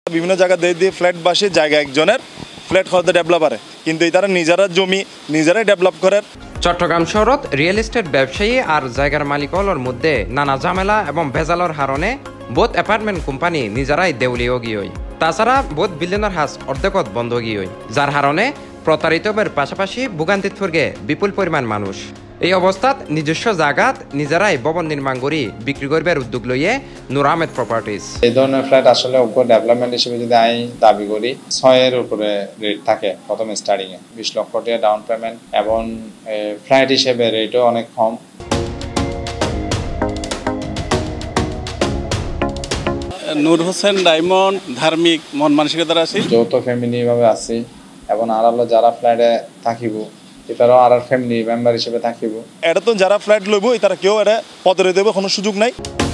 বিভিন্ন জায়গা দিয়ে ফ্ল্যাট বাসে জায়গা একজনের ফ্ল্যাট খরচে ডেভেলপারে কিন্তু তারা নিজেরা জমি নিজেরাই ডেভেলপ করে। চট্টগ্রাম শহরত রিয়েল এস্টেট ব্যবসায়ী আর জায়গার মালিকলর মধ্যে নানা ঝামেলা এবং ভেজালর হারণে বোধ অ্যাপার্টমেন্ট কোম্পানি নিজেরাই দেউলিও গিয়ে তাছাড়া বোধ বিল্ডিংয়ের হাস অর্ধেকত বন্ধ গিয়ে যার হারণে প্রতারিতবের পাশাপাশি ভোগান্তিত ফুরগে বিপুল পরিমাণ মানুষ। এই অবস্থাত নিজস্ব জায়গাত নিজেরাই ভবন নির্মাণ করি বিক্রি করবার উদ্যোগ লইয়ে নূর আহমেদ প্রপার্টিজ। এই ধরনের ফ্ল্যাট আসলে উপর ডেভেলপমেন্ট হিসেবে যদি আমি দাবি করি 6 এর উপরে রেট থাকে প্রথম স্টার্টিং এ 20 লক্ষ টাকা ডাউন পেমেন্ট এবং ফ্ল্যাট হিসেবে রেটও অনেক কম। নূর হোসেন ডায়মন্ড ধার্মিক মন মানসিকতার আছি, যৌথ ফ্যামিলি ভাবে আছি এবং আর যারা ফ্ল্যাটে থাকিব এটারও আর ফ্যামিলি মেম্বার হিসেবে থাকিব। এটা তো যারা ফ্ল্যাট লইব তারা কেউ এটা পদরে দেবে কোনো সুযোগ নাই।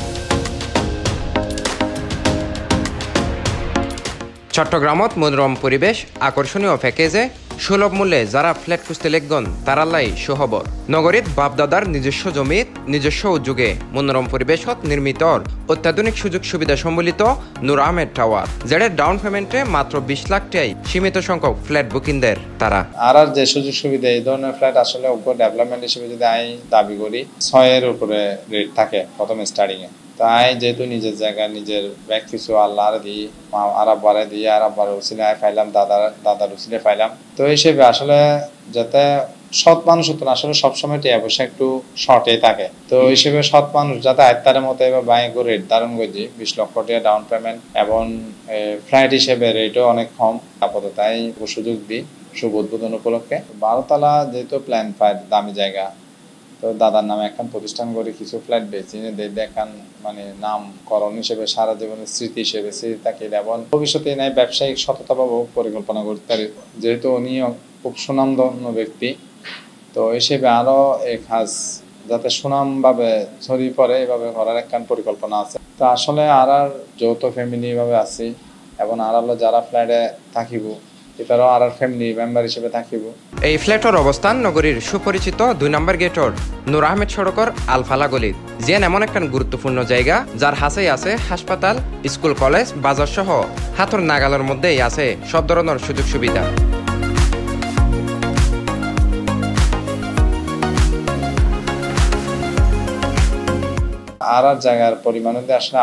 চট্টগ্রামত মনোরম পরিবেশ আকর্ষণীয় প্যাকেজে সুলভ মূল্যে যারা ফ্ল্যাট খুঁজতে লেখগন তারালাই সুখবর। নগরীত বাপদাদার নিজস্ব জমিত নিজস্ব উদ্যোগে মনোরম পরিবেশত নির্মিত অত্যাধুনিক সুযোগ সুবিধা সম্বলিত নূর আহমেদ টাওয়ার যেটার ডাউন পেমেন্টে মাত্র 20 লাখ টাকায় সীমিত সংখ্যক ফ্ল্যাট বুকিং দেয় তারা। আর যে সুযোগ সুবিধা এই ধরনের ফ্ল্যাট আসলে উপর ডেভেলপমেন্ট হিসেবে যদি আমি দাবি করি 6 এর উপরে রেট থাকে প্রথম স্টার্টিং এ। তাই যেহেতু নিজের জায়গা নিজের ব্যাগ কিছু আল্লাহর দিই আরাববারে দিয়ে আরাববার উসিলায় পাইলাম দাদার উসিলে পাইলাম, তো হিসেবে আসলে যাতে সৎ মানুষ হতো আসলে সবসময় টিয়া পয়সা একটু শর্টে থাকে, তো হিসেবে সৎ মানুষ যাতে আয়ত্তারের মতো এবার ব্যাংক রেট ধারণ করছি 20 লক্ষ টাকা ডাউন পেমেন্ট এবং ফ্ল্যাট হিসেবে রেটও অনেক কম আপাতত তাই সুযোগ দিই শুভ উদ্বোধন উপলক্ষে। 12 তলা যেহেতু প্ল্যান পায় দামি জায়গা, তো দাদার নামে এখন প্রতিষ্ঠান করে কিছু ফ্ল্যাট বেশি দেখান মানে নামকরণ হিসেবে সারা জীবনের স্মৃতি হিসেবে স্মৃতি থাকে এবং ভবিষ্যতে নাই ব্যবসায়িক সততা বা পরিকল্পনা করতে পারে। যেহেতু উনি খুব সুনামধন্য ব্যক্তি, তো হিসেবে আরো এই কাজ যাতে সুনামভাবে ছড়িয়ে পড়ে এভাবে করার একখান পরিকল্পনা আছে। তো আসলে আর যৌথ ফ্যামিলি ভাবে আছি এবং আর যারা ফ্ল্যাটে থাকিব এটারও আর ফ্যামিলি মেম্বার হিসেবে থাকিব। এই ফ্ল্যাটের অবস্থান নগরীর সুপরিচিত 2 নম্বর গেটর নূর আহমেদ সড়কের আলফালা গলিত, যেন এমন একটা গুরুত্বপূর্ণ জায়গা যার হাসেই আছে হাসপাতাল, স্কুল, কলেজ, বাজার সহ হাতর নাগালের মধ্যেই আছে সব ধরনের সুযোগ সুবিধা। আর জায়গার পরিমাণ আসলে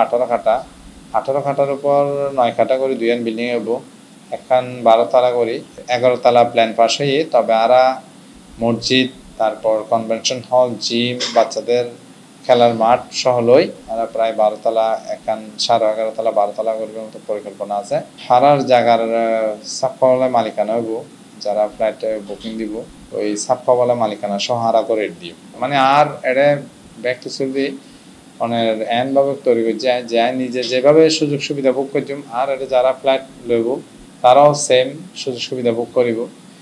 18 কাঠার উপর 9 কাঠা করে 2 বিল্ডিং এ হবো, এখন 12 তলা করি 11 তলা প্ল্যান পাস হয়ে, তবে আরা মসজিদ তারপর কনভেনশন হল জিম বাচ্চাদের খেলার মাঠ সহ লই আমরা প্রায় 12 তলা এখন 11.5 তলা 12 তলা করবার মতো পরিকল্পনা আছে। হারার জায়গার সাফাওয়ালা মালিকানা হবো, যারা ফ্ল্যাট বুকিং দিব ওই সাফাওয়ালা মালিকানা সহ হারা করে দিব, মানে আর এটা ব্যক্তি চলবে অনেক এন ভাবে তৈরি করছে যে নিজে যেভাবে সুযোগ সুবিধা ভোগ করছুম আর এটা যারা ফ্ল্যাট লইব তারাও সেম সুযোগ সুবিধা ভোগ করিব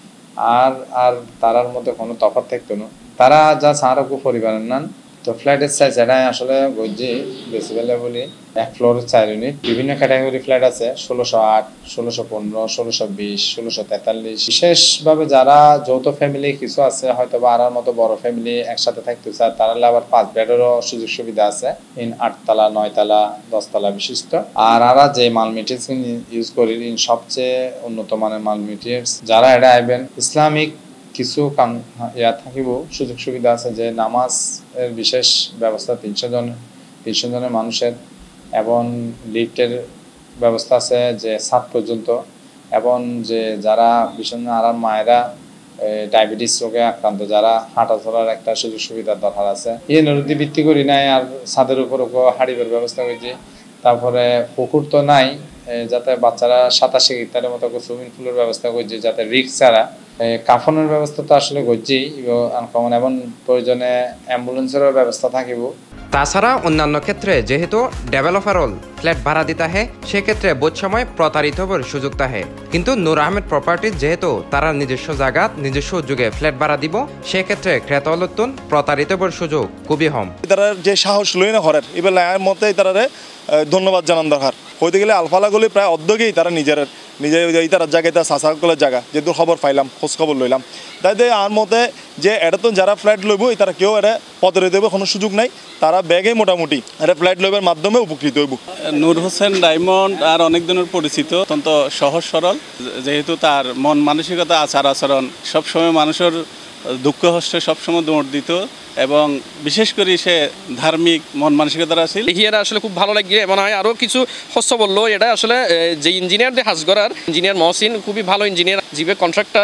আর আর তারার মধ্যে কোনো তফাৎ থাকতো না। তারা যা সারাকু পরিবারের নান, তো ফ্ল্যাটের সাইজ এটা আসলে গজি বেশি বেলা বলি 1 ফ্লোরের 4 ইউনিট। বিভিন্ন ক্যাটাগরি ফ্ল্যাট আছে 1608, 1615, 1620, 1643। বিশেষভাবে যারা যৌথ ফ্যামিলি কিছু আছে হয়তো বা আর মতো বড় ফ্যামিলি একসাথে থাকতে চায় তারা আবার 5 বেডেরও সুযোগ সুবিধা আছে ইন 8 তলা 9 তলা 10 তলা বিশিষ্ট। আর যে মাল মেটেরিয়ালস ইউজ করি ইন সবচেয়ে উন্নত মানের মাল মেটেরিয়ালস। যারা এটা আইবেন ইসলামিক কিছু থাকিব সুযোগ সুবিধা আছে যে নামাজ এর বিশেষ ব্যবস্থা 300 জনের মানুষের এবং লিফটের ব্যবস্থা আছে যে 7 পর্যন্ত এবং যে যারা বিশেষ আরাম মায়েরা ডায়াবেটিস রোগে আক্রান্ত যারা হাঁটা চলার একটা সুযোগ সুবিধার দরকার আছে এই নদী ভিত্তি করি নাই আর ছাদের উপর হাড়িবের ব্যবস্থা করছি। তারপরে পুকুর তো নাই যাতে বাচ্চারা সাঁতার শিখে ইত্যাদির মতো সুইমিং পুলের ব্যবস্থা করছি যাতে রিস্ক ছাড়া। কাফনের ব্যবস্থা তো আসলে করছি এবং প্রয়োজনে অ্যাম্বুলেন্সেরও ব্যবস্থা থাকিব। তাছাড়া অন্যান্য ক্ষেত্রে যেহেতু ডেভেলপারল ফ্ল্যাট ভাড়া দিতে হয় সেক্ষেত্রে বোধ সময় প্রতারিত হবার সুযোগ থাকে, কিন্তু নূর আহমেদ প্রপার্টিজ যেহেতু তারা নিজস্ব জায়গা নিজস্ব উদ্যোগে ফ্ল্যাট ভাড়া দিব সেক্ষেত্রে ক্রেতালতুন প্রতারিত হবার সুযোগ খুবই কম। তারা যে সাহস লই না ঘরের এবার মতে তারা ধন্যবাদ জানান দরকার হইতে গেলে আলফালাগুলি প্রায় অর্ধেকই তারা নিজে তার জায়গায় তার সাসাকলের জায়গা যেহেতু খবর পাইলাম খোঁজ খবর লইলাম তাই আর মতে যে এটা তো যারা ফ্ল্যাট লইব তারা কেউ এটা পদরে দেবে কোনো সুযোগ নাই তারা ব্যাগে মোটামুটি এটা ফ্ল্যাট লইবার মাধ্যমে উপকৃত হইব। নূর হোসেন ডায়মন্ড আর অনেক দিনের পরিচিত, অত্যন্ত সহজ সরল, যেহেতু তার মন মানসিকতা আচার আচরণ সবসময় মানুষের দুঃখ হস্তে সবসময় দৌড় দিত এবং বিশেষ করে সে ধার্মিক মন মানসিকতার আছে। এটা আসলে খুব ভালো লাগে মনে হয়। আরও কিছু হস্ত বললো এটা আসলে যে ইঞ্জিনিয়ার যে হাজগড়ার ইঞ্জিনিয়ার মহসিন খুবই ভালো ইঞ্জিনিয়ার, জিবে কন্ট্রাক্টর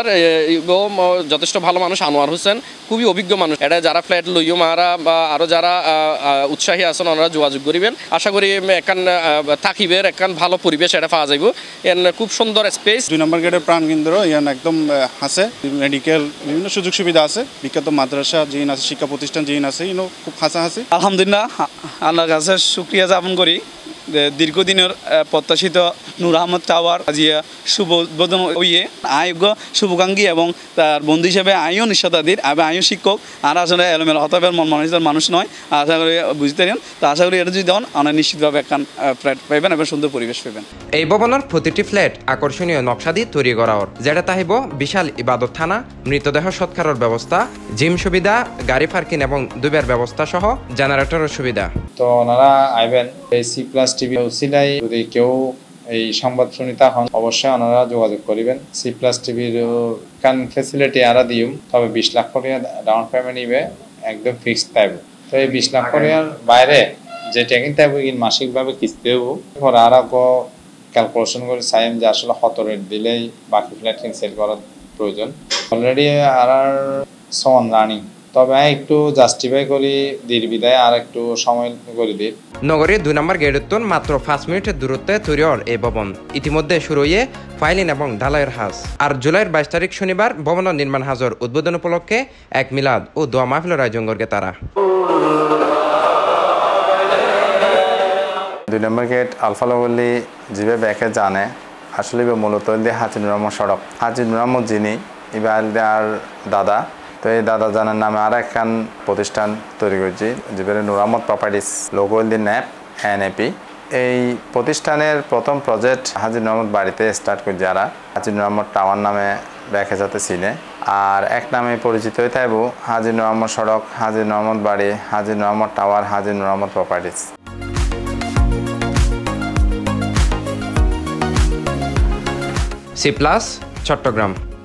যথেষ্ট ভালো মানুষ। আনোয়ার হোসেন খুবই অভিজ্ঞ মানুষ। এটা যারা ফ্ল্যাট লইও মারা বা আরও যারা উৎসাহী আছেন ওনারা যোগাযোগ করিবেন। আশা করি একান থাকিবের একান ভালো পরিবেশ এটা পাওয়া যাইব। এর খুব সুন্দর স্পেস। 2 নম্বর গেটের প্রাণকেন্দ্র ইয়ান একদম আছে, মেডিকেল বিভিন্ন সুযোগ সুবিধা আছে, বিখ্যাত মাদ্রাসা জিন আছে, শিক্ষা প্রতিষ্ঠান জিন আছে, খুব খাসা আছে। আলহামদুলিল্লাহ আল্লাহর কাছে শুকরিয়া জ্ঞাপন করি। দীর্ঘদিনের প্রত্যাশিত নূর আহমদ টাওয়ার আজিয়া শুভ উদ্বোধন হইয়ে আয়োগ্য শুভাকাঙ্ক্ষী এবং তার বন্ধু হিসেবে আইও নিঃস্বাদাদির আইও শিক্ষক আর আসলে এলোমেলো হতাবের মন মানুষের মানুষ নয়। আশা করি বুঝতে পারেন, তো আশা করি এটা যদি দেন আমরা নিশ্চিতভাবে একখান ফ্ল্যাট পাইবেন এবং সুন্দর পরিবেশ পাইবেন। এই ভবনের প্রতিটি ফ্ল্যাট আকর্ষণীয় নকশা দিয়ে তৈরি করা ওর, যেটা তাহিব বিশাল ইবাদত থানা, মৃতদেহ সৎকারের ব্যবস্থা, জিম সুবিধা, গাড়ি পার্কিং এবং দুবের ব্যবস্থা সহ জেনারেটরের সুবিধা। তো ওনারা আইবেন এই Cplustv উসিলাই যদি কেউ এই সংবাদ শুনিতা হন অবশ্যই ওনারা যোগাযোগ করিবেন। Cplustv কান ফ্যাসিলিটি আরা দিউম, তবে 20 লাখ করে ডাউন পেমেন্ট নিবে, একদম ফিক্সড থাকব। তো এই 20 লাখ করের বাইরে যে টেকিং থাকব ইন মাসিকভাবে কিস্তি হবো পরে আরো ক্যালকুলেশন করে চাইম যে আসলে কত রেট দিলেই বাকি ফ্ল্যাটিং সেল করার প্রয়োজন। অলরেডি আর সন রানিং, তবে একটু জাস্টিফাই করি দীর্ঘবিদায় আর একটু সময় করে দিই। নগরীর 2 নম্বর গেটের মাত্র 5 মিনিটের দূরত্বে তৈরি হওয়ার এই ভবন ইতিমধ্যে শুরু হয়ে ফাইলিং এবং ঢালাইয়ের হাজ। আর জুলাইয়ের 22 তারিখ শনিবার ভবনের নির্মাণ হাজর উদ্বোধন উপলক্ষে এক মিলাদ ও দোয়া মাহফিলের আয়োজন করবে তারা। 2 নম্বর গেট আলফালাগলি জিবে ব্যাকে জানে আসলে মূলত হাজি নুর আহমদ সড়ক। হাজি নুর আহমদ যিনি ইবার দাদা, তো এই দাদা জানার নামে আর একখান প্রতিষ্ঠান তৈরি করছি যেগুলো Noor Ahmad properties logo NAP NAP। এই প্রতিষ্ঠানের প্রথম প্রজেক্ট হাজি নুর আহমদ বাড়িতে স্টার্ট করছে, যারা হাজি নুর আহমদ টাওয়ার নামে ব্যাকে যাতে চিনে, আর এক নামে পরিচিত হয়ে থাকব হাজি নুর আহমদ সড়ক, হাজি নুর আহমদ বাড়ি, Haji Nur Ahmad tower, Haji Nur Ahmad properties. Cplus, Chittagong.